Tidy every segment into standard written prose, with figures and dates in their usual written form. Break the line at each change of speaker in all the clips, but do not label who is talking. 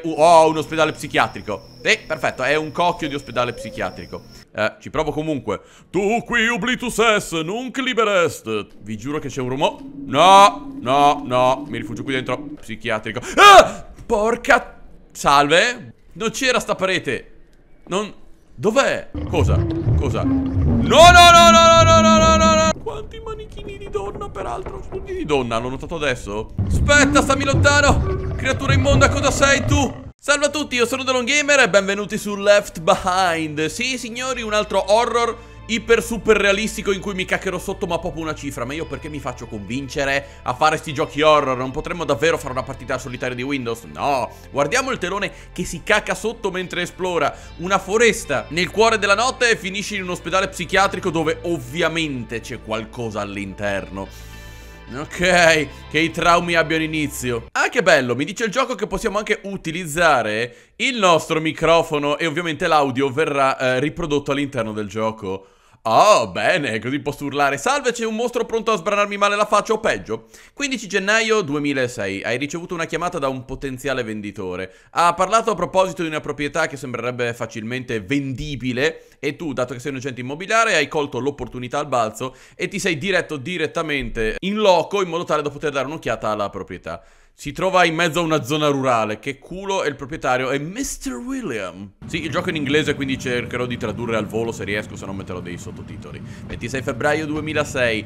Oh, un ospedale psichiatrico. Perfetto, è un cocchio di ospedale psichiatrico. Ci provo comunque. Tu qui oblitus es, nunc liber est. Vi giuro che c'è un rumore. No, no, no. Mi rifugio qui dentro. Psichiatrico. Ah! Porca... Salve. Non c'era sta parete. Non... Dov'è? Cosa? Cosa? No, no, no, no, no, no, no, no, no. Quanti manichini di donna, peraltro. Tutti di donna, l'ho notato adesso. Aspetta, stammi lontano. Creatura immonda, cosa sei tu? Salve a tutti, io sono DeLongGamer e benvenuti su Left Behind. Sì, signori, un altro horror iper super realistico in cui mi caccherò sotto ma proprio una cifra. Ma io perché mi faccio convincere a fare sti giochi horror? Non potremmo davvero fare una partita solitaria di Windows? No, guardiamo il telone che si cacca sotto mentre esplora una foresta nel cuore della notte e finisce in un ospedale psichiatrico dove ovviamente c'è qualcosa all'interno. Ok, che i traumi abbiano inizio. Ah, che bello, mi dice il gioco che possiamo anche utilizzare il nostro microfono e ovviamente l'audio verrà riprodotto all'interno del gioco. Oh, bene, così posso urlare: salve, c'è un mostro pronto a sbranarmi male la faccia o peggio. 15 gennaio 2006, hai ricevuto una chiamata da un potenziale venditore. Ha parlato a proposito di una proprietà che sembrerebbe facilmente vendibile e tu, dato che sei un agente immobiliare, hai colto l'opportunità al balzo e ti sei diretto direttamente in loco in modo tale da poter dare un'occhiata alla proprietà. Si trova in mezzo a una zona rurale. Che culo, e il proprietario è Mr. William. Sì, il gioco è in inglese, quindi cercherò di tradurre al volo se riesco, se no metterò dei sottotitoli. 26 febbraio 2006,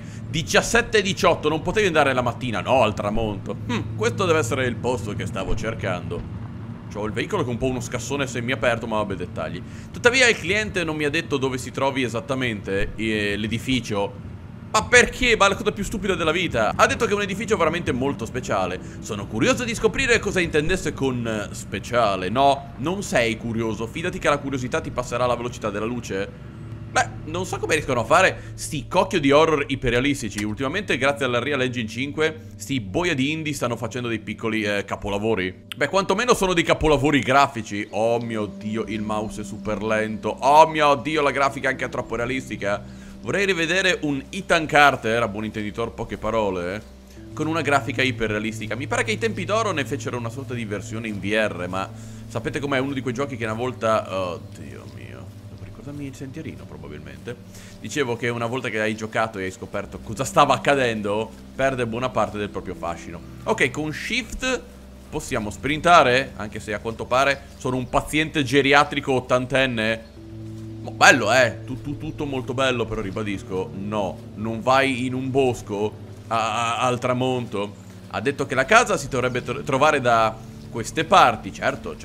17:18, non potevi andare la mattina, no, al tramonto. Questo deve essere il posto che stavo cercando. C'ho il veicolo che è un po' uno scassone semiaperto, ma vabbè, dettagli. Tuttavia il cliente non mi ha detto dove si trovi esattamente l'edificio. Ma perché? Ma è la cosa più stupida della vita. Ha detto che è un edificio veramente molto speciale. Sono curioso di scoprire cosa intendesse con speciale. No, non sei curioso. Fidati che la curiosità ti passerà alla velocità della luce. Beh, non so come riescono a fare sti cocchio di horror iperrealistici. Ultimamente, grazie alla Real Engine 5, sti boia di indie stanno facendo dei piccoli capolavori. Beh, quantomeno sono dei capolavori grafici. Oh mio Dio, il mouse è super lento. Oh mio Dio, la grafica è anche troppo realistica. Vorrei rivedere un Ethan Carter, a buon intenditor poche parole, con una grafica iperrealistica. Mi pare che ai tempi d'oro ne fecero una sorta di versione in VR, ma sapete com'è? Uno di quei giochi che una volta... Oddio mio, devo ricordarmi il sentierino probabilmente. Dicevo che una volta che hai giocato e hai scoperto cosa stava accadendo, perde buona parte del proprio fascino. Ok, con Shift possiamo sprintare, anche se a quanto pare sono un paziente geriatrico ottantenne. Bello, tutto molto bello, però ribadisco, no, non vai in un bosco al tramonto. Ha detto che la casa si dovrebbe trovare da queste parti. Certo,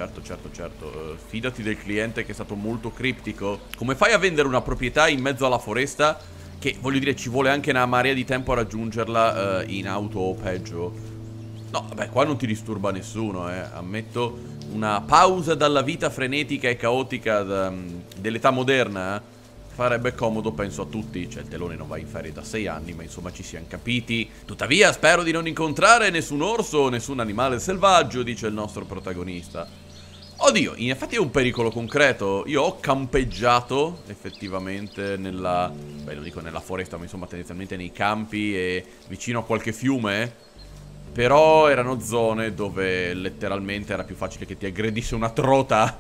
fidati del cliente che è stato molto criptico. Come fai a vendere una proprietà in mezzo alla foresta che, voglio dire, ci vuole anche una marea di tempo a raggiungerla in auto o peggio? No, vabbè, qua non ti disturba nessuno, ammetto. Una pausa dalla vita frenetica e caotica dell'età moderna farebbe comodo, penso, a tutti. Cioè, il telone non va in ferie da 6 anni, ma insomma ci siamo capiti. Tuttavia, spero di non incontrare nessun orso o nessun animale selvaggio, dice il nostro protagonista. Oddio, in effetti è un pericolo concreto. Io ho campeggiato, effettivamente, nella... Beh, non dico nella foresta, ma insomma tendenzialmente nei campi e vicino a qualche fiume. Però erano zone dove letteralmente era più facile che ti aggredisse una trota,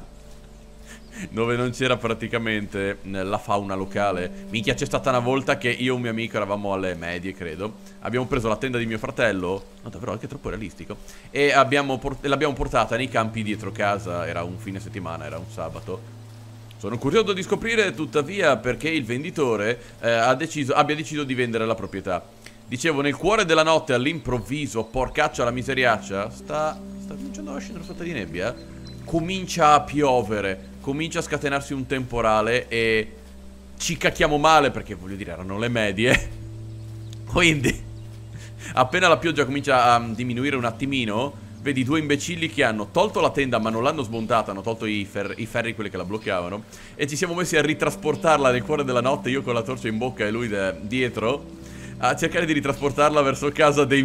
dove non c'era praticamente la fauna locale. Minchia, c'è stata una volta che io e un mio amico eravamo alle medie, credo. Abbiamo preso la tenda di mio fratello. No, davvero, anche troppo realistico. E l'abbiamo portata nei campi dietro casa. Era un fine settimana, era un sabato. Sono curioso di scoprire, tuttavia, perché il venditore abbia deciso di vendere la proprietà. Dicevo, nel cuore della notte, all'improvviso, porcaccia la miseriaccia, sta cominciando a scendere una sorta di nebbia. Comincia a piovere, comincia a scatenarsi un temporale e ci cacchiamo male perché, voglio dire, erano le medie. Quindi, appena la pioggia comincia a diminuire un attimino, vedi due imbecilli che hanno tolto la tenda ma non l'hanno smontata, hanno tolto i ferri, quelli che la bloccavano, e ci siamo messi a ritrasportarla nel cuore della notte, io con la torcia in bocca e lui dietro, a cercare di ritrasportarla verso casa dei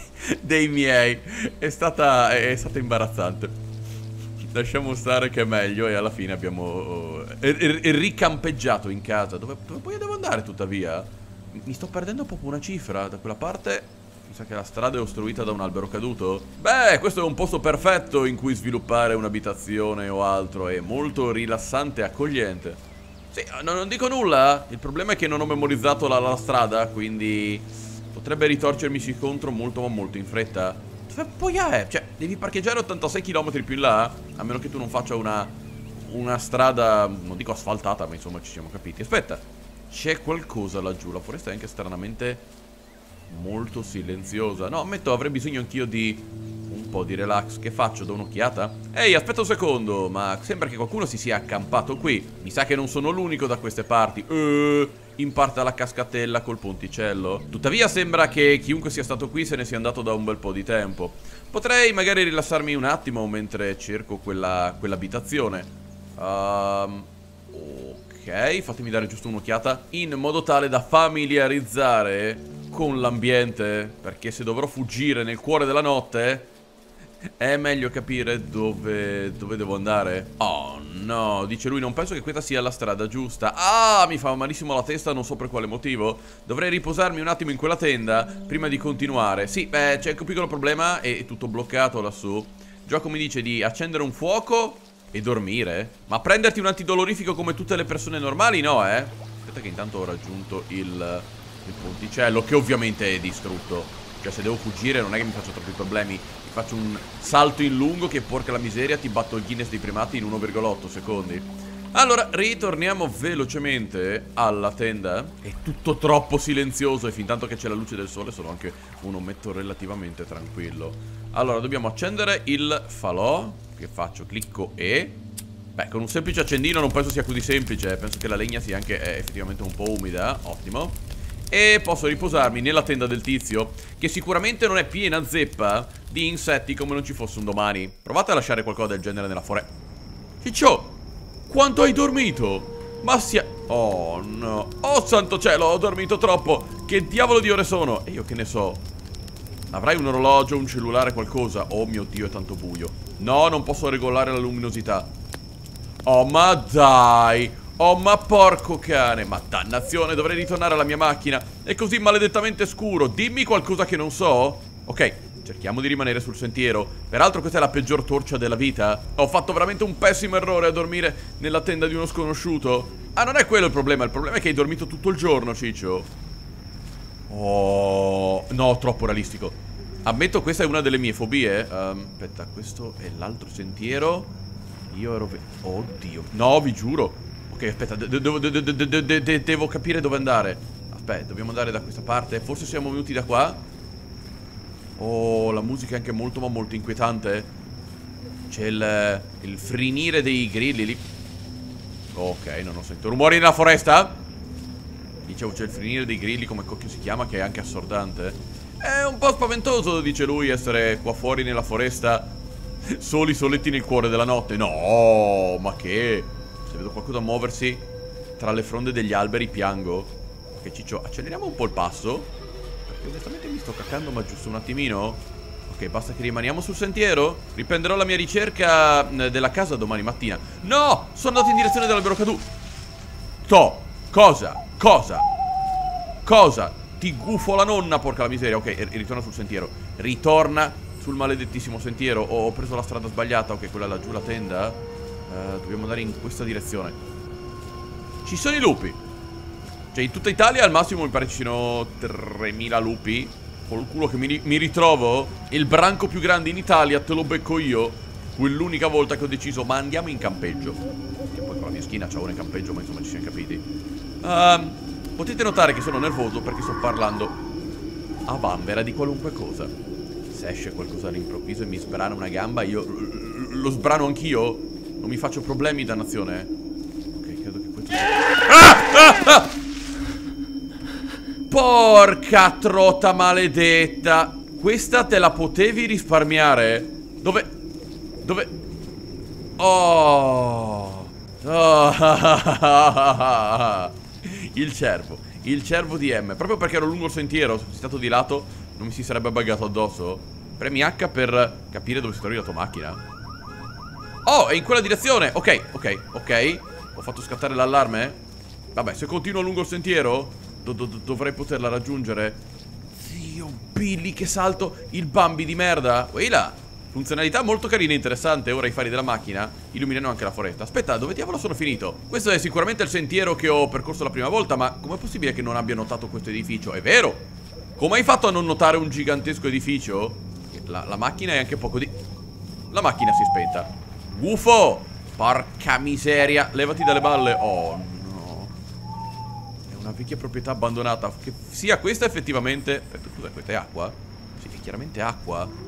miei. È stata imbarazzante. Lasciamo stare che è meglio. E alla fine abbiamo ricampeggiato in casa. Dove poi devo andare tuttavia? Mi sto perdendo proprio una cifra. Da quella parte Mi sa che la strada è ostruita da un albero caduto. Beh, questo è un posto perfetto in cui sviluppare un'abitazione o altro. È molto rilassante e accogliente. Sì, non dico nulla. Il problema è che non ho memorizzato la strada, quindi potrebbe ritorcermi contro molto ma molto in fretta. Dove poi è? Cioè, devi parcheggiare 86 km più in là, a meno che tu non faccia una strada, non dico asfaltata, ma insomma ci siamo capiti. Aspetta, c'è qualcosa laggiù. La foresta è anche stranamente molto silenziosa. No, ammetto, avrei bisogno anch'io di un po' di relax. Che faccio? Do un'occhiata? Ehi, aspetta un secondo. Ma sembra che qualcuno si sia accampato qui. Mi sa che non sono l'unico da queste parti. In parte alla cascatella col ponticello. Tuttavia sembra che chiunque sia stato qui se ne sia andato da un bel po' di tempo. Potrei magari rilassarmi un attimo mentre cerco quell'abitazione. Ok, fatemi dare giusto un'occhiata in modo tale da familiarizzare con l'ambiente, perché se dovrò fuggire nel cuore della notte è meglio capire dove devo andare. Oh no, dice lui, non penso che questa sia la strada giusta. Ah, mi fa malissimo la testa, non so per quale motivo. Dovrei riposarmi un attimo in quella tenda prima di continuare. Sì, beh, c'è anche un piccolo problema, è tutto bloccato lassù. Il gioco mi dice di accendere un fuoco e dormire. Ma prenderti un antidolorifico come tutte le persone normali, no, eh? Aspetta che intanto ho raggiunto il ponticello, che ovviamente è distrutto. Cioè, se devo fuggire non è che mi faccio troppi problemi. Mi faccio un salto in lungo che, porca la miseria, ti batto il Guinness dei primati in 1,8 secondi. Allora, ritorniamo velocemente alla tenda. È tutto troppo silenzioso e fin tanto che c'è la luce del sole sono anche un ometto relativamente tranquillo. Allora, dobbiamo accendere il falò. Che faccio? Clicco E. Beh, con un semplice accendino non penso sia così semplice. Penso che la legna sia anche effettivamente un po' umida. Ottimo. E posso riposarmi nella tenda del tizio, che sicuramente non è piena zeppa di insetti come non ci fosse un domani. Provate a lasciare qualcosa del genere nella foresta. Ciccio, quanto hai dormito? Ma sia... Oh no. Oh santo cielo, ho dormito troppo. Che diavolo di ore sono? E io che ne so. Avrai un orologio, un cellulare, qualcosa? Oh mio Dio, è tanto buio. No, non posso regolare la luminosità. Oh ma dai. Oh ma porco cane. Ma dannazione, dovrei ritornare alla mia macchina. È così maledettamente scuro. Dimmi qualcosa che non so. Ok, cerchiamo di rimanere sul sentiero. Peraltro questa è la peggior torcia della vita. Ho fatto veramente un pessimo errore a dormire nella tenda di uno sconosciuto. Ah, non è quello il problema è che hai dormito tutto il giorno, Ciccio. Oh, no, troppo realistico. Ammetto, questa è una delle mie fobie. Aspetta, questo è l'altro sentiero. Io ero... Oddio. No, vi giuro. Ok, aspetta, devo capire dove andare. Aspetta, dobbiamo andare da questa parte. Forse siamo venuti da qua. Oh, la musica è anche molto ma molto inquietante. C'è il frinire dei grilli lì. Ok, non ho sentito rumori nella foresta. Dicevo, c'è il frinire dei grilli, come cocchio si chiama, che è anche assordante. È un po' spaventoso, dice lui, essere qua fuori nella foresta, soletti nel cuore della notte. No, ma che... Se vedo qualcosa muoversi tra le fronde degli alberi piango. Ok, Ciccio, acceleriamo un po' il passo, perché onestamente mi sto cacando, ma giusto un attimino. Ok, basta che rimaniamo sul sentiero. Riprenderò la mia ricerca della casa domani mattina. No, sono andato in direzione dell'albero caduto. Cosa? Ti gufo la nonna, porca la miseria. Ok, ritorna sul sentiero. Ritorna sul maledettissimo sentiero. Ho preso la strada sbagliata. Ok, quella laggiù, la tenda. Dobbiamo andare in questa direzione. Ci sono i lupi. Cioè, in tutta Italia al massimo mi pare ci siano 3000 lupi. Col culo che mi ritrovo. Il branco più grande in Italia te lo becco io. Quell'unica volta che ho deciso, ma andiamo in campeggio. Che poi con la mia schiena c'ho uno in campeggio, ma insomma ci siamo capiti. Potete notare che sono nervoso perché sto parlando a vanvera di qualunque cosa. Se esce qualcosa all'improvviso e mi sbrana una gamba, io lo sbrano anch'io. Non mi faccio problemi, dannazione. Ok, credo che questo... Porca trota maledetta. Questa te la potevi risparmiare? Dove? Oh. Il cervo di M. Proprio perché ero lungo il sentiero, se fossi stato di lato non mi si sarebbe buggato addosso. Premi H per capire dove si trovi la tua macchina. Oh, è in quella direzione. Ok. Ho fatto scattare l'allarme. Vabbè, se continuo lungo il sentiero dovrei poterla raggiungere. Zio Billy, che salto. Il Bambi di merda. Ehi là. Funzionalità molto carina e interessante. Ora i fari della macchina illuminano anche la foresta. Aspetta, dove diavolo sono finito? Questo è sicuramente il sentiero che ho percorso la prima volta, ma com'è possibile che non abbia notato questo edificio? È vero? Come hai fatto a non notare un gigantesco edificio? La macchina è anche poco di... La macchina si è spenta. Gufo! Porca miseria. Levati dalle balle. Oh no. È una vecchia proprietà abbandonata. Che sia questa effettivamente... Aspetta, scusa, questa è acqua? Sì, è chiaramente acqua.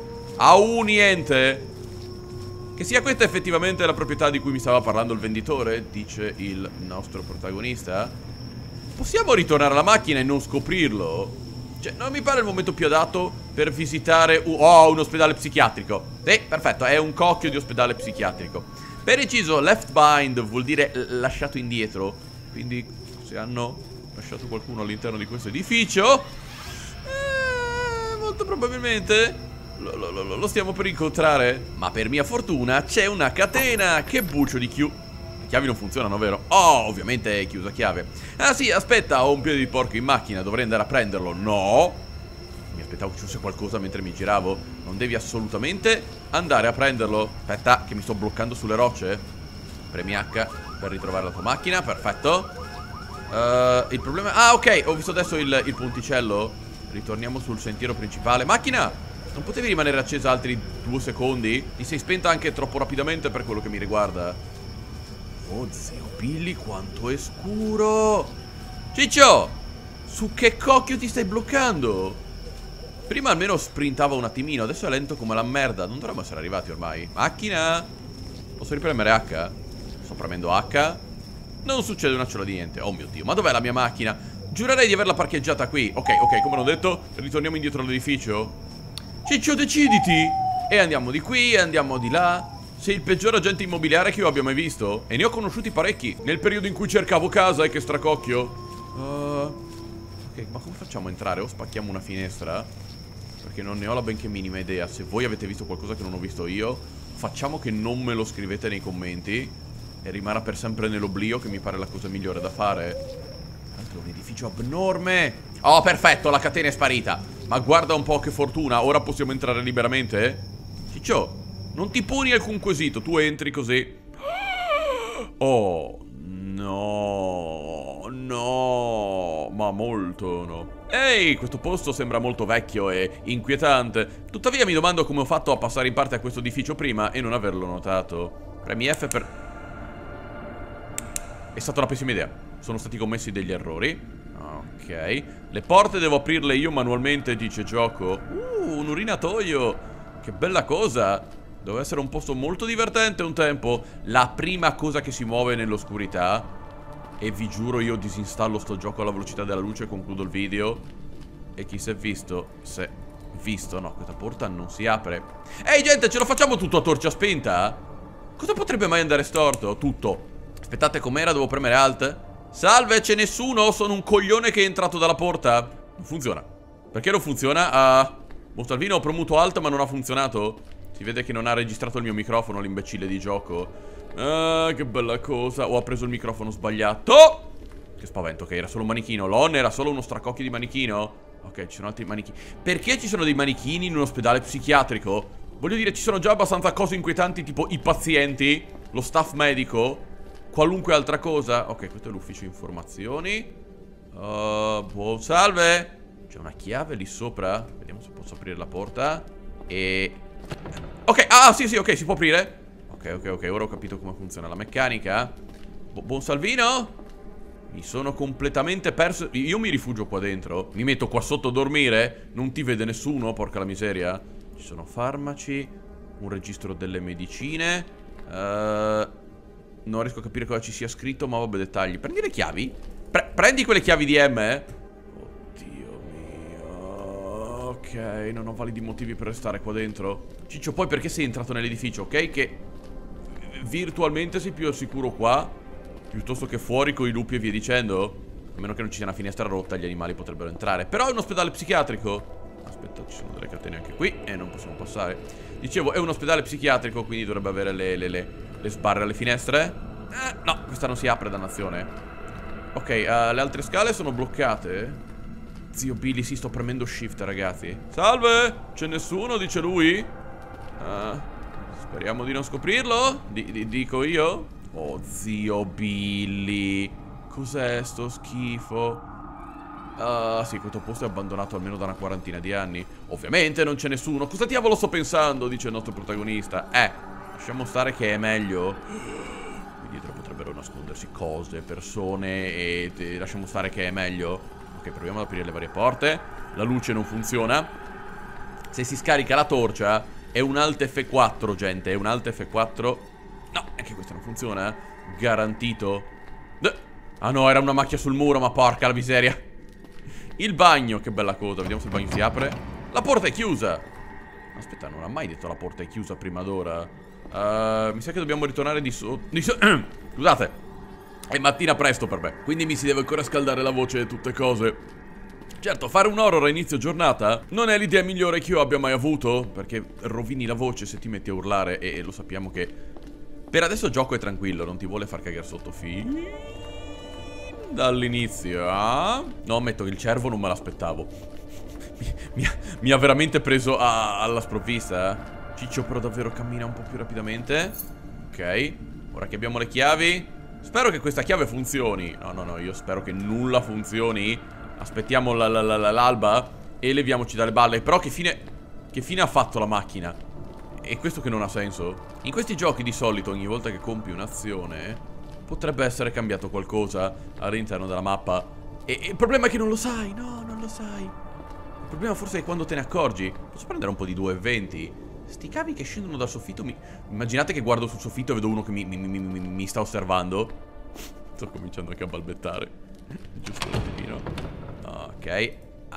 Niente. Che sia questa effettivamente la proprietà di cui mi stava parlando il venditore, dice il nostro protagonista. Possiamo ritornare alla macchina e non scoprirlo? Cioè, non mi pare il momento più adatto per visitare un ospedale psichiatrico. Sì, perfetto, è un cocchio di ospedale psichiatrico. Per inciso, left behind vuol dire lasciato indietro. Quindi, se hanno lasciato qualcuno all'interno di questo edificio, molto probabilmente lo stiamo per incontrare. Ma per mia fortuna c'è una catena. Che buccio di Le chiavi non funzionano, vero? Oh, ovviamente è chiusa chiave. Ah sì, aspetta, ho un piede di porco in macchina. Dovrei andare a prenderlo. No, mi aspettavo che ci fosse qualcosa mentre mi giravo. Non devi assolutamente andare a prenderlo. Aspetta, che mi sto bloccando sulle rocce. Premi H per ritrovare la tua macchina. Perfetto. Il problema... Ah, ok, ho visto adesso il ponticello. Ritorniamo sul sentiero principale. Macchina! Non potevi rimanere accesa altri 2 secondi? Ti sei spenta anche troppo rapidamente per quello che mi riguarda. Oh, zio Billy, quanto è scuro! Ciccio! Su che cocchio ti stai bloccando? Prima almeno sprintava un attimino, adesso è lento come la merda. Non dovremmo essere arrivati ormai. Macchina! Posso ripremere H? Sto premendo H. Non succede una ciola di niente. Oh mio Dio, ma dov'è la mia macchina? Giurerei di averla parcheggiata qui. Ok, come ho detto, ritorniamo indietro all'edificio. Ciccio, deciditi! E andiamo di qui, e andiamo di là. Sei il peggior agente immobiliare che io abbia mai visto. E ne ho conosciuti parecchi nel periodo in cui cercavo casa, e che stracocchio. Ok, ma come facciamo a entrare? O spacchiamo una finestra? Perché non ne ho la benché minima idea. Se voi avete visto qualcosa che non ho visto io, facciamo che non me lo scrivete nei commenti e rimarrà per sempre nell'oblio, che mi pare la cosa migliore da fare. È un edificio abnorme. Oh, perfetto, la catena è sparita. Ma guarda un po' che fortuna. Ora possiamo entrare liberamente? Ciccio, non ti poni alcun quesito. Tu entri così. Oh, no. No, ma molto no. Ehi, questo posto sembra molto vecchio e inquietante. Tuttavia mi domando come ho fatto a passare in parte a questo edificio prima e non averlo notato. Premi F per... È stata una pessima idea. Sono stati commessi degli errori. Ok. Le porte devo aprirle io manualmente, dice gioco. Un urinatoio. Che bella cosa. Deve essere un posto molto divertente un tempo. La prima cosa che si muove nell'oscurità. E vi giuro io disinstallo sto gioco alla velocità della luce e concludo il video. E chi si è visto? Se visto, no, questa porta non si apre. Ehi gente, ce lo facciamo tutto a torcia spenta? Cosa potrebbe mai andare storto? Tutto. Aspettate, com'era? Devo premere Alt? Salve, c'è nessuno? Sono un coglione che è entrato dalla porta. Non funziona. Perché non funziona? Monsalvino, ho premuto Alt ma non ha funzionato. Si vede che non ha registrato il mio microfono, l'imbecille di gioco. Che bella cosa. Ho preso il microfono sbagliato. Che spavento, che era solo un manichino. L'on era solo uno stracocchio di manichino. Ok, ci sono altri manichini. Perché ci sono dei manichini in un ospedale psichiatrico? Voglio dire, ci sono già abbastanza cose inquietanti, tipo i pazienti, lo staff medico, qualunque altra cosa. Ok, questo è l'ufficio informazioni. Salve. C'è una chiave lì sopra. Vediamo se posso aprire la porta. E... ok, sì, ok, si può aprire. Ok, ora ho capito come funziona la meccanica. Buon Salvino? Mi sono completamente perso. Io mi rifugio qua dentro. Mi metto qua sotto a dormire. Non ti vede nessuno, porca la miseria. Ci sono farmaci. Un registro delle medicine. Non riesco a capire cosa ci sia scritto, ma vabbè, dettagli. Prendi le chiavi. Prendi quelle chiavi di M. Oddio mio. Ok, non ho validi motivi per restare qua dentro. Ciccio, poi perché sei entrato nell'edificio, ok? Che virtualmente sei più al sicuro qua piuttosto che fuori con i lupi e via dicendo. A meno che non ci sia una finestra rotta, gli animali potrebbero entrare. Però è un ospedale psichiatrico. Aspetta, ci sono delle catene anche qui e non possiamo passare. Dicevo, è un ospedale psichiatrico, quindi dovrebbe avere le sbarre alle finestre. No, questa non si apre, dannazione. Ok, le altre scale sono bloccate. Zio Billy, sì, sto premendo shift, ragazzi. Salve, c'è nessuno, dice lui. Speriamo di non scoprirlo. Dico io. Oh, zio Billy. Cos'è sto schifo? Sì, questo posto è abbandonato almeno da una quarantina di anni. Ovviamente non c'è nessuno. Cosa diavolo sto pensando? Dice il nostro protagonista. Lasciamo stare che è meglio. Qui dietro potrebbero nascondersi cose, persone. E lasciamo stare che è meglio. Ok, proviamo ad aprire le varie porte. La luce non funziona. Se si scarica la torcia è un Alt F4, gente. È un Alt F4. No, anche questo non funziona. Garantito. Ah no, era una macchia sul muro, ma porca la miseria. Il bagno, che bella cosa. Vediamo se il bagno si apre. La porta è chiusa. Aspetta, non ha mai detto la porta è chiusa prima d'ora. Mi sa che dobbiamo ritornare di sotto. Scusate, è mattina presto per me, quindi mi si deve ancora scaldare la voce e tutte cose. Certo, fare un horror a inizio giornata non è l'idea migliore che io abbia mai avuto, perché rovini la voce se ti metti a urlare. E lo sappiamo che per adesso il gioco è tranquillo, non ti vuole far cagare sotto fin dall'inizio. No, ammetto che il cervo non me l'aspettavo. Mi ha veramente preso alla sprovvista. Ciccio però davvero cammina un po' più rapidamente. Ok, ora che abbiamo le chiavi, spero che questa chiave funzioni. No, io spero che nulla funzioni. Aspettiamo l'alba e leviamoci dalle balle. Però che fine ha fatto la macchina? E questo che non ha senso. In questi giochi di solito ogni volta che compi un'azione potrebbe essere cambiato qualcosa all'interno della mappa. E il problema è che non lo sai. No, non lo sai. Il problema forse è quando te ne accorgi. Posso prendere un po' di 2,20? Sti cavi che scendono dal soffitto. Immaginate che guardo sul soffitto e vedo uno che mi sta osservando. Sto cominciando anche a balbettare. Giusto un attimino. Ok.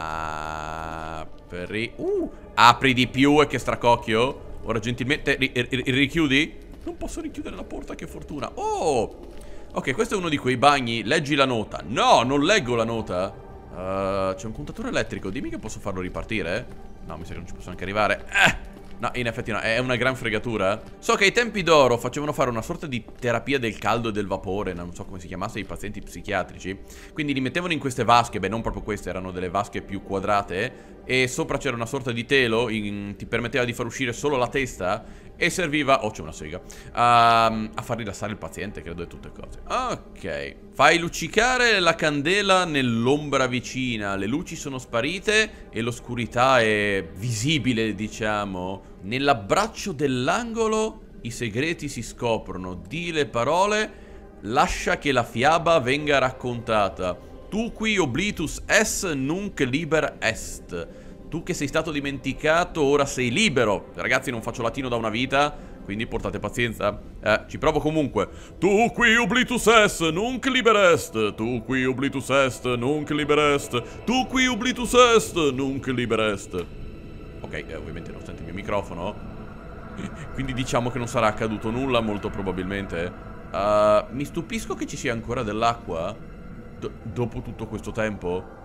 Apri di più e che stracocchio. Ora gentilmente richiudi. Non posso richiudere la porta, che fortuna. Oh, ok, questo è uno di quei bagni. Leggi la nota. No, non leggo la nota. C'è un contatore elettrico. Dimmi che posso farlo ripartire. No, mi sa che non ci posso neanche arrivare. No, in effetti no, è una gran fregatura. So che ai tempi d'oro facevano fare una sorta di terapia del caldo e del vapore. Non so come si chiamasse, ai pazienti psichiatrici. Quindi li mettevano in queste vasche. Beh, non proprio queste, erano delle vasche più quadrate. E sopra c'era una sorta di telo. Ti permetteva di far uscire solo la testa. E serviva, oh c'è una sega, a far rilassare il paziente, credo, e tutte cose. Ok. Fai luccicare la candela nell'ombra vicina. Le luci sono sparite e l'oscurità è visibile, diciamo. Nell'abbraccio dell'angolo i segreti si scoprono. Di le parole, lascia che la fiaba venga raccontata. Tu qui oblitus es nunc liber est. Tu che sei stato dimenticato ora sei libero. Ragazzi, non faccio latino da una vita, quindi portate pazienza. Ci provo comunque. Tu qui oblitus est nunc liber est. Tu qui oblitus est nunc liber est. Tu qui oblitus est nunc liber est. Ok, ovviamente non sento il mio microfono, quindi diciamo che non sarà accaduto nulla, molto probabilmente. Mi stupisco che ci sia ancora dell'acqua dopo tutto questo tempo.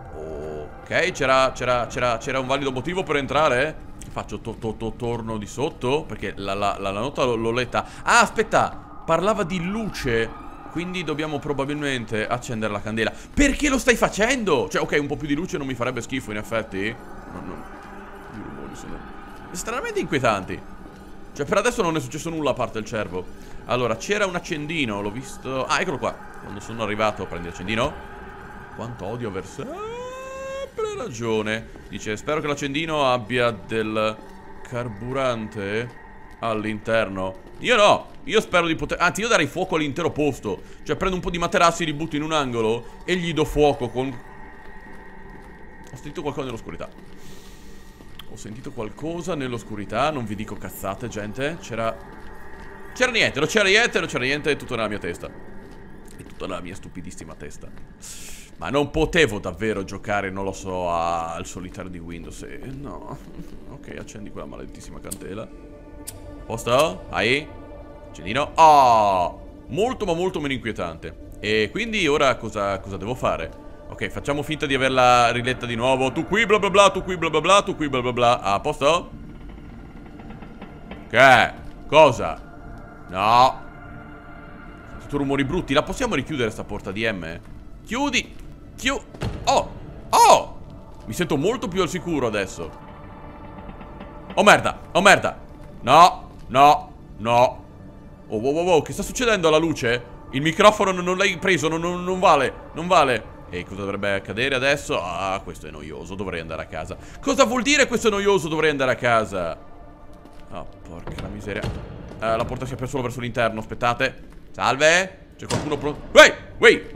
Ok, c'era un valido motivo per entrare? Faccio torno di sotto? Perché la nota l'ho letta. Ah, aspetta, parlava di luce. Quindi dobbiamo probabilmente accendere la candela. Perché lo stai facendo? Cioè, ok, un po' più di luce non mi farebbe schifo, in effetti. I rumori sono estremamente inquietanti. Cioè, per adesso non è successo nulla a parte il cervo. Allora, c'era un accendino, l'ho visto. Ah, eccolo qua. Quando sono arrivato, prendi l'accendino. Quanto odio verso... ragione. Dice, spero che l'accendino abbia del carburante all'interno. Io no, io spero di poter... Anzi, io darei fuoco all'intero posto. Cioè prendo un po' di materassi, li butto in un angolo e gli do fuoco con... Ho sentito qualcosa nell'oscurità. Ho sentito qualcosa nell'oscurità. Non vi dico cazzate, gente. C'era niente, non c'era niente. È tutto nella mia testa. È tutta nella mia stupidissima testa. Ma non potevo davvero giocare, non lo so, al solitario di Windows. No. Ok, accendi quella maledettissima candela. Posto? Hai? Accendino. Oh! Molto ma molto meno inquietante. E quindi ora cosa devo fare? Ok, facciamo finta di averla riletta di nuovo. Tu qui bla bla bla, tu qui bla bla bla, tu qui bla bla bla. A posto? Che? Cosa? No. Ho sentito rumori brutti. La possiamo richiudere sta porta di M? Chiudi. Oh! Mi sento molto più al sicuro adesso. Oh merda, oh merda. No, no, no. Oh, wow, wow, wow, che sta succedendo alla luce? Il microfono non l'hai preso, non vale, non vale. E cosa dovrebbe accadere adesso? Ah, questo è noioso, dovrei andare a casa. Cosa vuol dire questo è noioso, dovrei andare a casa? Oh, porca la miseria. La porta si apre solo verso l'interno, aspettate. Salve? C'è qualcuno pronto? Ok,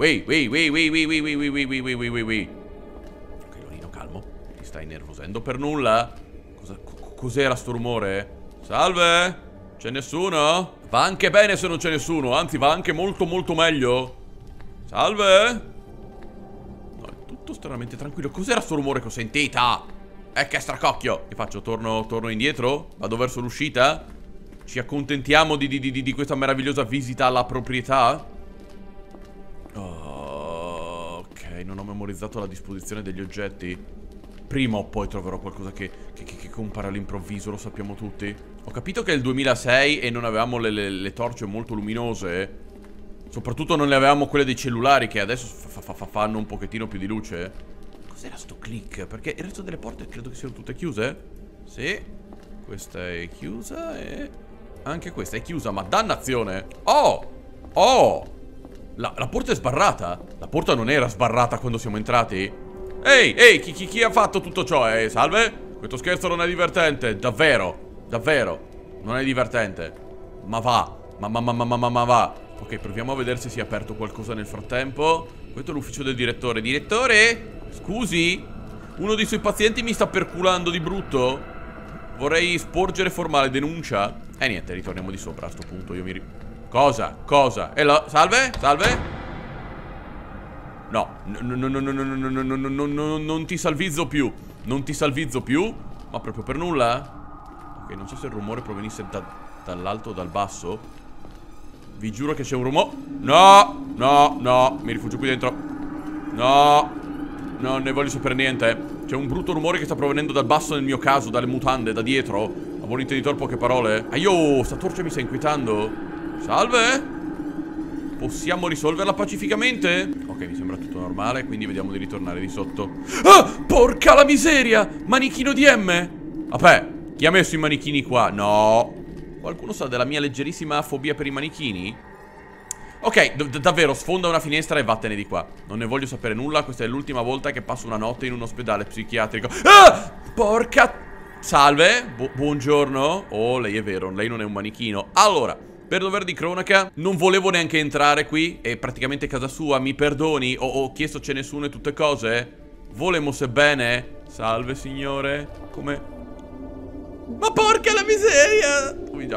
Lorino, calmo. Ti stai innervosendo per nulla? Cos'era sto rumore? Salve? C'è nessuno? Va anche bene se non c'è nessuno. Anzi, va anche molto molto meglio. Salve? No, è tutto stranamente tranquillo. Cos'era sto rumore che ho sentito? Che stracocchio. Che faccio? Torno indietro? Vado verso l'uscita? Ci accontentiamo di questa meravigliosa visita alla proprietà? Oh, ok, non ho memorizzato la disposizione degli oggetti. Prima o poi troverò qualcosa che compare all'improvviso, lo sappiamo tutti. Ho capito che è il 2006 e non avevamo le torce molto luminose. Soprattutto non le avevamo quelle dei cellulari, che adesso fanno un pochettino più di luce. Cos'era sto click? Perché il resto delle porte credo che siano tutte chiuse. Sì, questa è chiusa e anche questa è chiusa, ma dannazione. Oh, oh, la porta è sbarrata. La porta non era sbarrata quando siamo entrati. Ehi, chi ha fatto tutto ciò? Salve? Questo scherzo non è divertente. Davvero, davvero non è divertente. Ma va, ma va. Ok, proviamo a vedere se si è aperto qualcosa nel frattempo. Questo è l'ufficio del direttore. Direttore? Scusi? Uno dei suoi pazienti mi sta perculando di brutto. Vorrei sporgere formale denuncia. Niente, ritorniamo di sopra a sto punto. Cosa? Cosa? Salve? Salve? No, non ti salvizzo più. Non ti salvizzo più. Ma proprio per nulla? Ok, non so se il rumore provenisse dall'alto o dal basso. Vi giuro che c'è un rumore. No, no, no. Mi rifugio qui dentro. No, non ne voglio sapere niente. C'è un brutto rumore che sta provenendo dal basso nel mio caso, dalle mutande, da dietro. A buon intenditore, poche parole. Aio, sta torcia mi sta inquietando. Salve? Possiamo risolverla pacificamente? Ok, mi sembra tutto normale, quindi vediamo di ritornare di sotto. Ah, porca la miseria! Manichino di M! Vabbè, chi ha messo i manichini qua? No. Qualcuno sa della mia leggerissima fobia per i manichini? Ok, davvero, sfonda una finestra e vattene di qua. Non ne voglio sapere nulla, questa è l'ultima volta che passo una notte in un ospedale psichiatrico. Ah! Porca... Salve, buongiorno. Oh, lei è vero, lei non è un manichino. Allora... Per dover di cronaca, non volevo neanche entrare qui. È praticamente casa sua, mi perdoni. Ho chiesto c'è nessuno e tutte cose. Volemo sebbene. Salve signore. Come? Ma porca la miseria.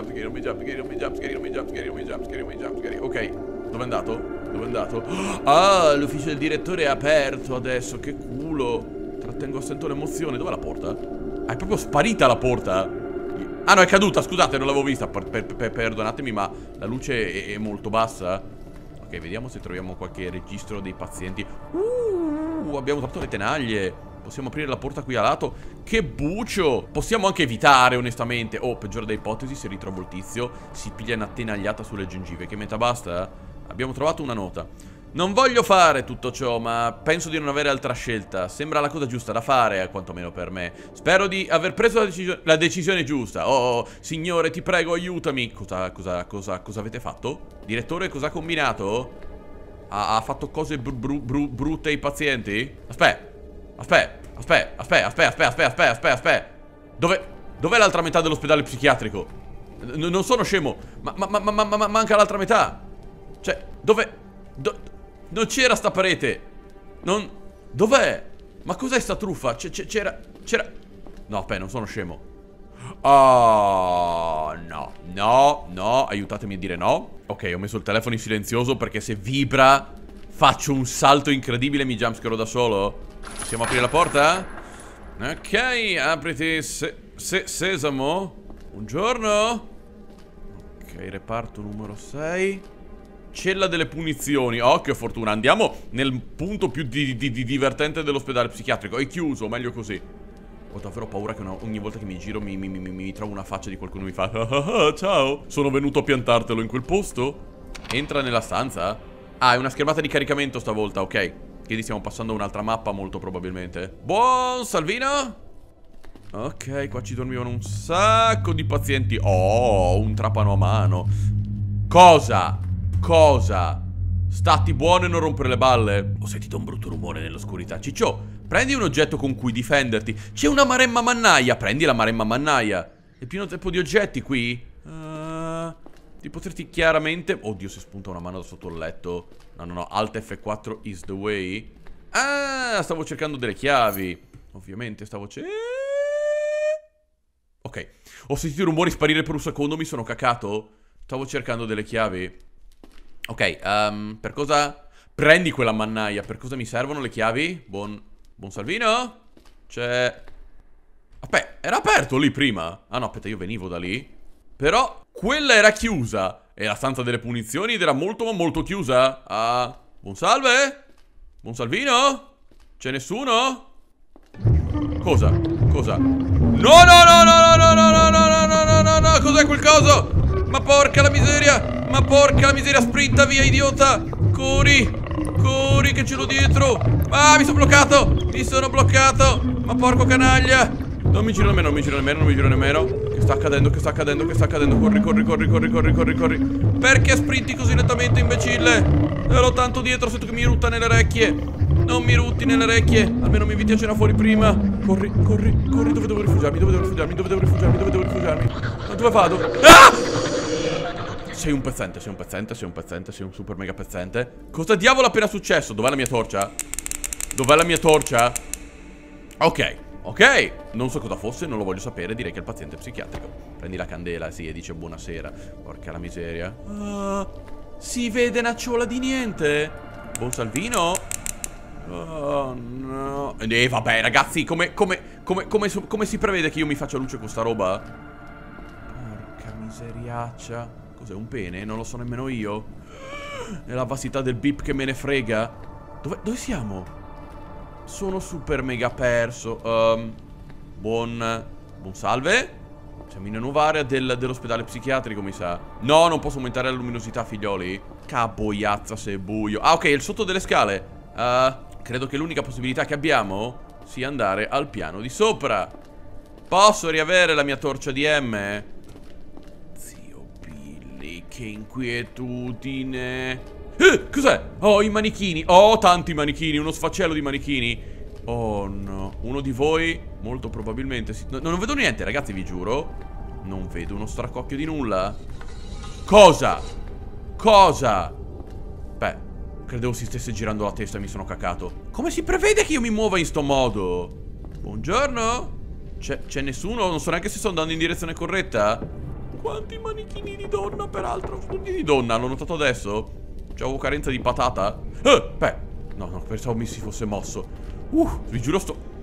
Ok, dove è andato? Dove è andato? Ah, l'ufficio del direttore è aperto adesso. Che culo. Trattengo a stento l'emozione. Dov'è la porta? Ah, è proprio sparita la porta. Ah no, è caduta, scusate, non l'avevo vista. Perdonatemi, ma la luce è molto bassa. Ok, vediamo se troviamo qualche registro dei pazienti. Abbiamo trovato le tenaglie. Possiamo aprire la porta qui a lato. Che bucio. Possiamo anche evitare, onestamente. Oh, peggiore delle ipotesi, se ritrovo il tizio si piglia una tenagliata sulle gengive. Che metà basta? Abbiamo trovato una nota. Non voglio fare tutto ciò, ma penso di non avere altra scelta. Sembra la cosa giusta da fare, quantomeno per me. Spero di aver preso la decisione giusta. Oh, signore, ti prego, aiutami. Cosa avete fatto? Direttore, cosa ha combinato? Ha fatto cose brutte ai pazienti? Aspetta. Dov'è l'altra metà dell'ospedale psichiatrico? Non sono scemo. Ma manca l'altra metà. Cioè, dove... Non c'era sta parete. Dov'è? Ma cos'è sta truffa? C'era... No, aspetta, non sono scemo. Oh, no, aiutatemi a dire no. Ok, ho messo il telefono in silenzioso perché se vibra faccio un salto incredibile e mi jumpscaro da solo. Possiamo aprire la porta? Ok, apriti sesamo. Buongiorno. Ok, reparto numero 6. Cella delle punizioni. Oh, che fortuna. Andiamo nel punto più divertente dell'ospedale psichiatrico. È chiuso, meglio così. Ho davvero paura che ogni volta che mi giro mi trovo una faccia di qualcuno che mi fa ciao, sono venuto a piantartelo in quel posto. Entra nella stanza. Ah, è una schermata di caricamento stavolta, ok. Quindi stiamo passando a un'altra mappa molto probabilmente. Buon Salvino. Ok, qua ci dormivano un sacco di pazienti. Oh, un trapano a mano. Cosa? Cosa? Stati buono e non rompere le balle. Ho sentito un brutto rumore nell'oscurità. Ciccio, prendi un oggetto con cui difenderti. C'è una maremma mannaia. Prendi la maremma mannaia. È pieno tempo di oggetti qui. Di poterti chiaramente... Oddio, si spunta una mano da sotto il letto. No, Alt F4 is the way. Ah, stavo cercando delle chiavi. Ovviamente stavo ok, ho sentito i rumori sparire per un secondo, mi sono cacato. Stavo cercando delle chiavi. Ok, per cosa... Prendi quella mannaia, per cosa mi servono le chiavi? Buon Salvino? C'è... Aspetta, era aperto lì prima? Ah no, aspetta, io venivo da lì. Però quella era chiusa. È la stanza delle punizioni ed era molto ma molto chiusa. Ah, buon salve? Buon Salvino? C'è nessuno? Cosa? Cosa? No! Cos'è quel coso? Ma porca la miseria! Ma porca la miseria, sprinta via, idiota! Corri! Corri che ce l'ho dietro! Ah, mi sono bloccato! Mi sono bloccato! Ma porco canaglia! Non mi giro nemmeno, non mi giro nemmeno. Che sta accadendo? Corri. Perché sprinti così lentamente, imbecille? Ero tanto dietro, sento che mi rutta nelle orecchie. Non mi rutti nelle orecchie. Almeno mi inviti a cena fuori prima. Corri. Dove devo rifugiarmi? Ma dove vado? Ah! Sei un pezzente, sei un super mega pezzente. Cosa diavolo è appena successo? Dov'è la mia torcia? Ok, non so cosa fosse, non lo voglio sapere, direi che è il paziente psichiatrico. Prendi la candela, sì, e dice buonasera. Porca la miseria. Si vede una ciola di niente. Buon Salvino? Oh no. Vabbè ragazzi, come si prevede che io mi faccia luce con sta roba? Porca miseriaccia. Cos'è, un pene? Non lo so nemmeno io. È la vastità del beep che me ne frega. Dove siamo? Sono super mega perso. Buon salve. Siamo in una nuova area dell'ospedale psichiatrico, mi sa. No, non posso aumentare la luminosità, figlioli. Caboiazza se è buio. Ah, ok, è il sotto delle scale. Credo che l'unica possibilità che abbiamo sia andare al piano di sopra. Posso riavere la mia torcia di M? Zio Billy, che inquietudine. Cos'è? Oh, i manichini. Oh, tanti manichini, uno sfaccello di manichini. Oh no, uno di voi molto probabilmente non vedo niente, ragazzi, vi giuro. Non vedo uno stracocchio di nulla. Cosa? Beh, credevo si stesse girando la testa e mi sono cacato. Come si prevede che io mi muova in sto modo? Buongiorno? C'è nessuno? Non so neanche se sto andando in direzione corretta. Quanti manichini di donna, peraltro. Tutti di donna, l'ho notato adesso. C'avevo carenza di patata. Beh, no, pensavo mi si fosse mosso. Vi giuro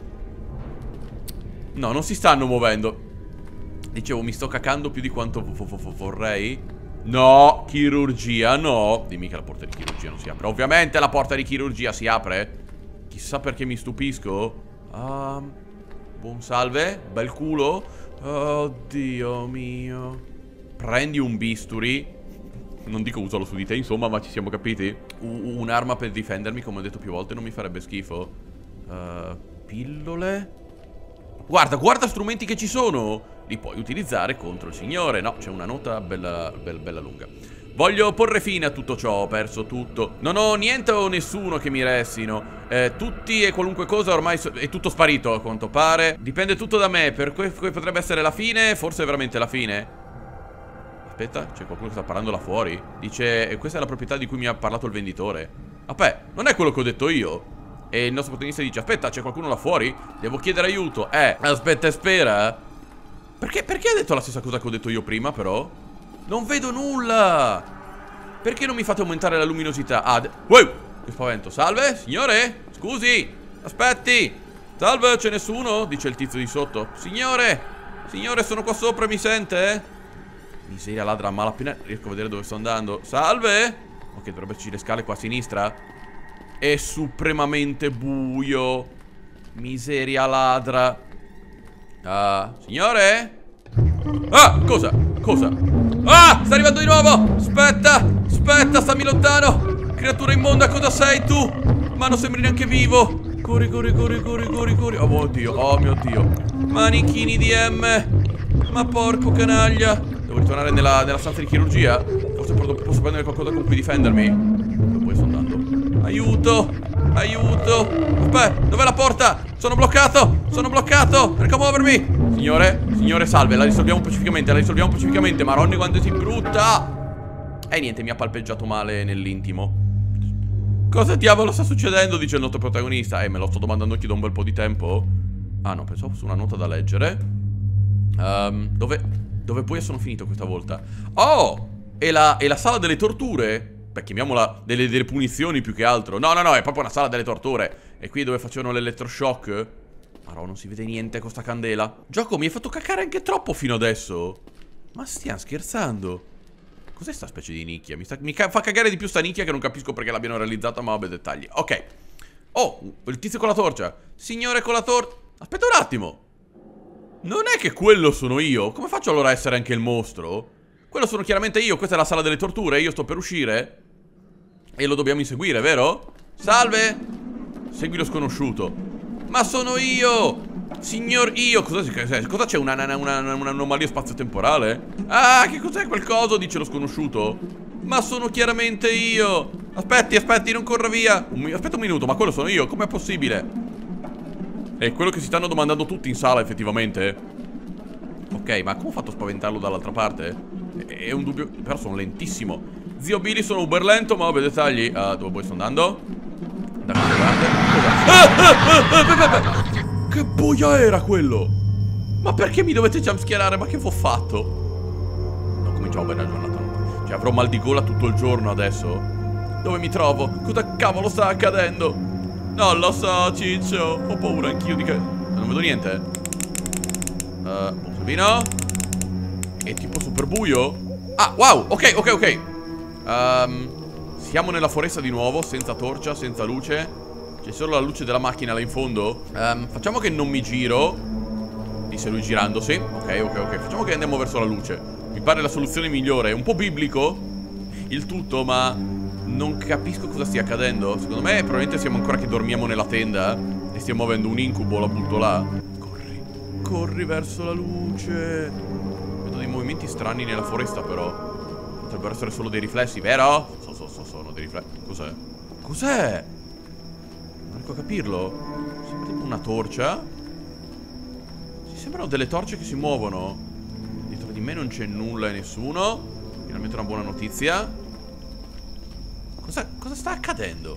no, non si stanno muovendo. Dicevo, mi sto cacando più di quanto vorrei. No, chirurgia, no. Dimmi che la porta di chirurgia non si apre. Ovviamente la porta di chirurgia si apre. Chissà perché mi stupisco. Buon salve, bel culo. Oddio mio. Prendi un bisturi. Non dico usalo su di te, insomma, ma ci siamo capiti. Un'arma per difendermi, come ho detto più volte, non mi farebbe schifo. Pillole. Guarda strumenti che ci sono. Li puoi utilizzare contro il signore. No, c'è una nota bella lunga. Voglio porre fine a tutto ciò. Ho perso tutto. Non ho niente o nessuno che mi restino. Tutti e qualunque cosa ormai è tutto sparito, a quanto pare. Dipende tutto da me. Per cui potrebbe essere la fine. Forse è veramente la fine. Aspetta, c'è qualcuno che sta parlando là fuori. Dice, questa è la proprietà di cui mi ha parlato il venditore. Vabbè, non è quello che ho detto io. E il nostro protagonista dice, aspetta, c'è qualcuno là fuori? Devo chiedere aiuto. Aspetta e spera. Perché ha detto la stessa cosa che ho detto io prima, però? Non vedo nulla. Perché non mi fate aumentare la luminosità? Wow, che spavento. Salve, signore? Scusi, aspetti. Salve, c'è nessuno? Dice il tizio di sotto. Signore, sono qua sopra, mi sente? Miseria ladra a malapena. Riesco a vedere dove sto andando. Salve. Ok, dovrebbe esserci le scale qua a sinistra. È supremamente buio. Miseria ladra. Signore? Cosa? Sta arrivando di nuovo. Aspetta, stammi lontano. Creatura immonda, cosa sei tu? Ma non sembri neanche vivo. Corri, corri, corri, corri, corri, corri. Oh mio Dio, oh mio Dio. Manichini di M. Ma porco canaglia. Devo ritornare nella stanza di chirurgia. Forse posso prendere qualcosa con cui difendermi. Dove sto andando? Aiuto. Aiuto. Aspetta, dov'è la porta? Sono bloccato. Sono bloccato. Riesco a muovermi. Signore, salve. La risolviamo pacificamente. Maronni quando si brutta. E niente, mi ha palpeggiato male nell'intimo. Cosa diavolo sta succedendo? Dice il nostro protagonista. Me lo sto domandando anche da un bel po' di tempo. Ah no, pensavo su una nota da leggere. Dove poi sono finito questa volta? Oh! E la sala delle torture? Beh, chiamiamola delle punizioni più che altro. No, è proprio una sala delle torture. E qui dove facevano l'elettroshock? Però non si vede niente con sta candela. Gioco, mi hai fatto cacare anche troppo fino adesso. Ma stiamo scherzando? Cos'è sta specie di nicchia? Mi fa cagare di più sta nicchia che non capisco perché l'abbiano realizzata, ma vabbè, dettagli. Ok. Oh, il tizio con la torcia. Signore con la torcia. Aspetta un attimo. Non è che quello sono io? Come faccio allora a essere anche il mostro? Quello sono chiaramente io. Questa è la sala delle torture. Io sto per uscire. E lo dobbiamo inseguire, vero? Salve. Segui lo sconosciuto. Ma sono io. Signor io. Cosa c'è? Un'anomalia spazio-temporale? Ah, che cos'è quel coso? Dice lo sconosciuto. Ma sono chiaramente io. Aspetti, non corra via. Aspetta un minuto, ma quello sono io. Com'è possibile? È quello che si stanno domandando tutti in sala, effettivamente. Ok, ma come ho fatto a spaventarlo dall'altra parte? È un dubbio. Però sono lentissimo. Zio Billy, sono uber lento, ma vabbè, dettagli. Dove poi sto andando? Da questa parte. Che boia era quello? Ma perché mi dovete jumpschiarare? Ma che ho fatto? Non cominciamo bene la giornata. Cioè, avrò mal di gola tutto il giorno adesso. Dove mi trovo? Cosa cavolo sta accadendo? Non lo so, ciccio. Ho paura anch'io di che... Non vedo niente. Un salvino. È tipo super buio. Ah, wow, ok. Siamo nella foresta di nuovo. Senza torcia, senza luce. C'è solo la luce della macchina là in fondo. Facciamo che non mi giro. Disse lui girandosi. Ok. Facciamo che andiamo verso la luce. Mi pare la soluzione migliore. È un po' biblico il tutto, ma non capisco cosa stia accadendo. Secondo me probabilmente siamo ancora che dormiamo nella tenda e stiamo avendo un incubo, la butto là. Corri verso la luce. Vedo dei movimenti strani nella foresta, però potrebbero essere solo dei riflessi, vero? Sono dei riflessi. Cos'è? Non riesco a capirlo. Sembra tipo una torcia. Ci sembrano delle torce che si muovono. Dietro di me non c'è nulla e nessuno. Finalmente una buona notizia. Cosa sta accadendo?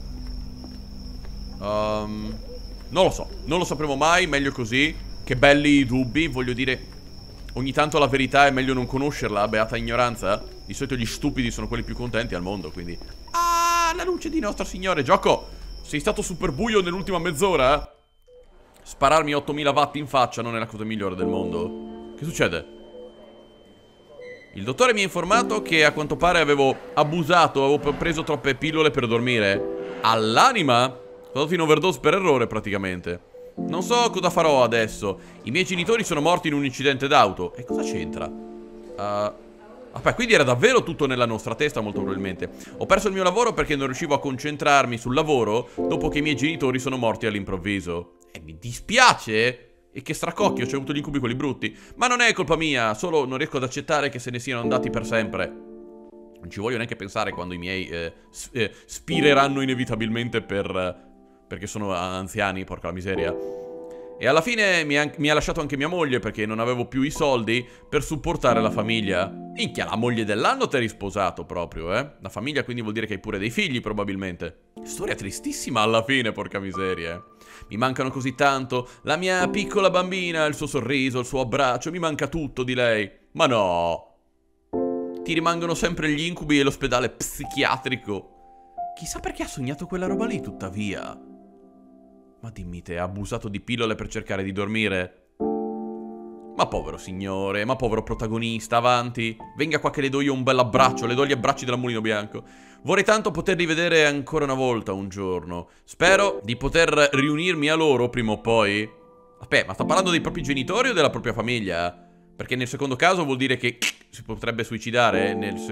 Non lo so. Non lo sapremo mai. Meglio così. Che belli i dubbi. Voglio dire, ogni tanto la verità è meglio non conoscerla. Beata ignoranza. Di solito gli stupidi sono quelli più contenti al mondo, quindi... Ah, la luce di Nostro Signore. Gioco, sei stato super buio nell'ultima mezz'ora? Spararmi 8000 watt in faccia non è la cosa migliore del mondo. Che succede? Il dottore mi ha informato che a quanto pare avevo preso troppe pillole per dormire. All'anima? Ho dato in overdose per errore praticamente. Non so cosa farò adesso. I miei genitori sono morti in un incidente d'auto. E cosa c'entra? Aspetta, quindi era davvero tutto nella nostra testa molto probabilmente. Ho perso il mio lavoro perché non riuscivo a concentrarmi sul lavoro dopo che i miei genitori sono morti all'improvviso. E mi dispiace. E che stracocchio, c'ho avuto gli incubi quelli brutti. Ma non è colpa mia, solo non riesco ad accettare che se ne siano andati per sempre. Non ci voglio neanche pensare quando i miei spireranno inevitabilmente perché sono anziani, porca la miseria. E alla fine mi ha lasciato anche mia moglie perché non avevo più i soldi per supportare la famiglia. Minchia, la moglie dell'anno t'hai risposato proprio, La famiglia quindi vuol dire che hai pure dei figli probabilmente. Storia tristissima alla fine, porca miseria. Mi mancano così tanto. La mia piccola bambina, il suo sorriso, il suo abbraccio. Mi manca tutto di lei. Ma no. Ti rimangono sempre gli incubi e l'ospedale psichiatrico. Chissà perché ha sognato quella roba lì, tuttavia. Ma dimmi te, ha abusato di pillole per cercare di dormire? Ma povero signore, ma povero protagonista, avanti. Venga qua che le do io un bel abbraccio, le do gli abbracci della Mulino Bianco. Vorrei tanto poterli vedere ancora una volta un giorno. Spero di poter riunirmi a loro prima o poi. Aspetta, ma sta parlando dei propri genitori o della propria famiglia? Perché nel secondo caso vuol dire che si potrebbe suicidare.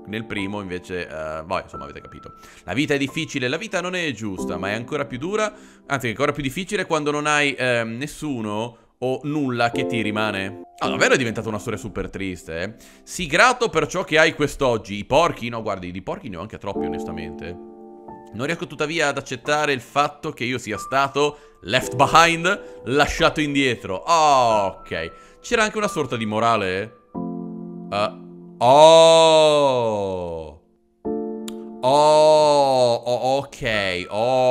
nel primo invece, boh, insomma avete capito. La vita è difficile, la vita non è giusta, ma è ancora più dura, anzi è ancora più difficile quando non hai nessuno o nulla che ti rimane. Ah, davvero è diventata una storia super triste, eh? Sii grato per ciò che hai quest'oggi. I porchi, no, guardi, di porchi ne ho anche troppi, onestamente. Non riesco tuttavia ad accettare il fatto che io sia stato left behind, lasciato indietro. Oh, ok. C'era anche una sorta di morale? Ok.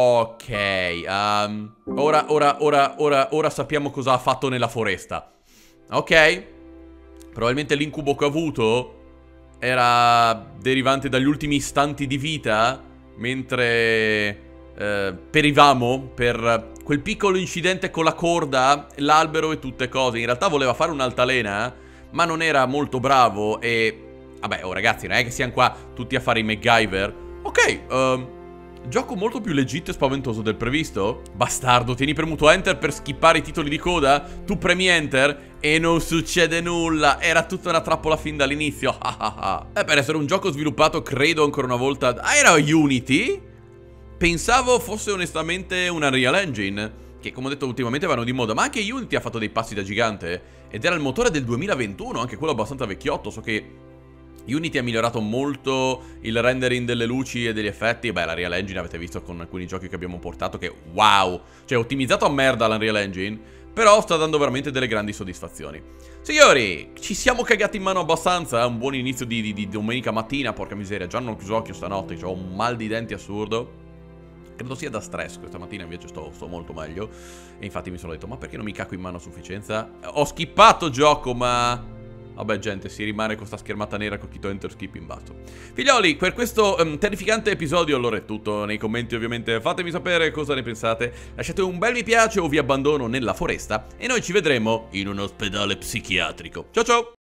Ora sappiamo cosa ha fatto nella foresta. Ok? Probabilmente l'incubo che ho avuto era derivante dagli ultimi istanti di vita, mentre perivamo per quel piccolo incidente con la corda, l'albero e tutte cose. In realtà voleva fare un'altalena, ma non era molto bravo e... Vabbè, oh ragazzi, non è che siamo qua tutti a fare i MacGyver. Ok, gioco molto più leggito e spaventoso del previsto. Bastardo, tieni premuto Enter per skippare i titoli di coda. Tu premi Enter e non succede nulla. Era tutta una trappola fin dall'inizio. Per essere un gioco sviluppato, credo ancora una volta... Ah, era Unity? Pensavo fosse onestamente una Unreal Engine, che come ho detto ultimamente vanno di moda. Ma anche Unity ha fatto dei passi da gigante. Ed era il motore del 2021, anche quello abbastanza vecchiotto. So che Unity ha migliorato molto il rendering delle luci e degli effetti. Beh, la Unreal Engine avete visto con alcuni giochi che abbiamo portato che wow, cioè ottimizzato a merda l'Unreal Engine, però sta dando veramente delle grandi soddisfazioni. Signori, ci siamo cagati in mano abbastanza. Un buon inizio di domenica mattina. Porca miseria, già non ho chiuso occhio stanotte, ho un mal di denti assurdo. Credo sia da stress, questa mattina invece sto molto meglio. E infatti mi sono detto, ma perché non mi cacco in mano a sufficienza? Ho skippato gioco, ma... Vabbè gente, si rimane con sta schermata nera con Chito Enter Skip in basso. Figlioli, per questo terrificante episodio allora è tutto. Nei commenti ovviamente fatemi sapere cosa ne pensate. Lasciate un bel mi piace o vi abbandono nella foresta. E noi ci vedremo in un ospedale psichiatrico. Ciao ciao!